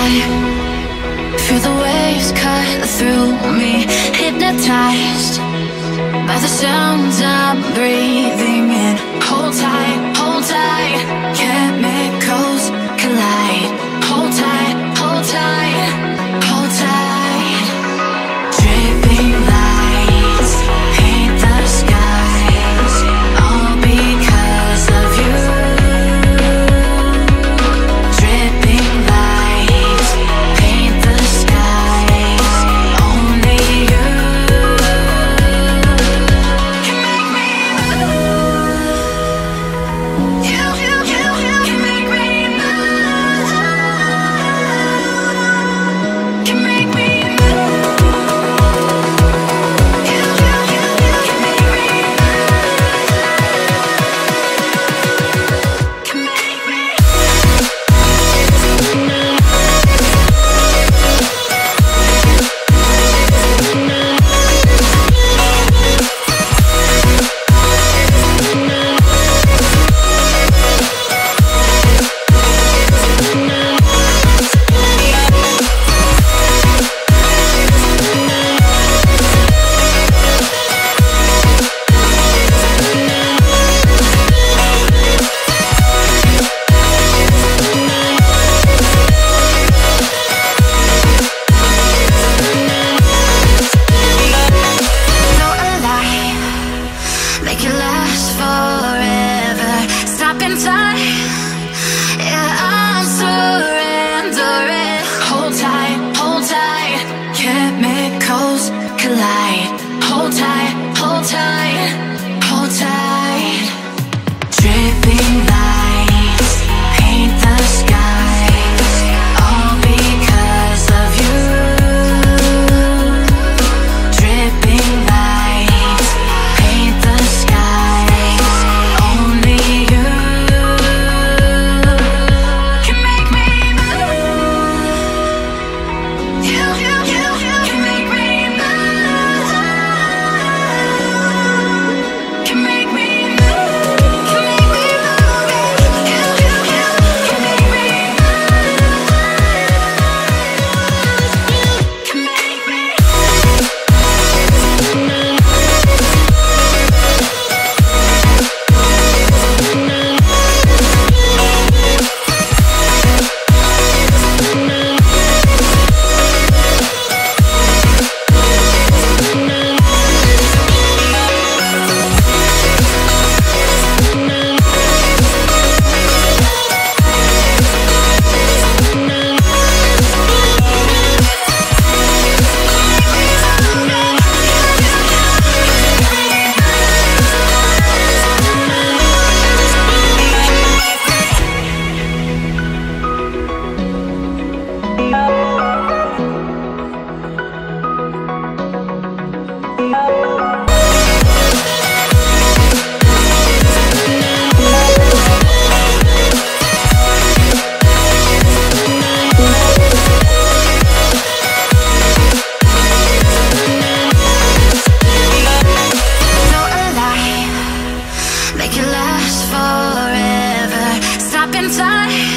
high, feel the waves cut through me, hypnotized by the sounds I'm breathing in. Hold tight, chemicals collide. Hold tight, hold tight, hold tight. Dripping lights paint the skies, all because of you. Dripping lights paint the skies, only you can make me move. You can make me move. Can make me move. You can make me move. Can make me. Make it last forever. Stop in time. Yeah, I'm surrendering. Hold tight, chemicals collide. Hold tight, hold tight, hold tight. Dripping lights paint the skies, all because of you. Dripping lights paint the skies, only you can make me move. You can make me move. Can make me move. Can make me move. You can make me move. Can make me. Make it last forever. Stop in time.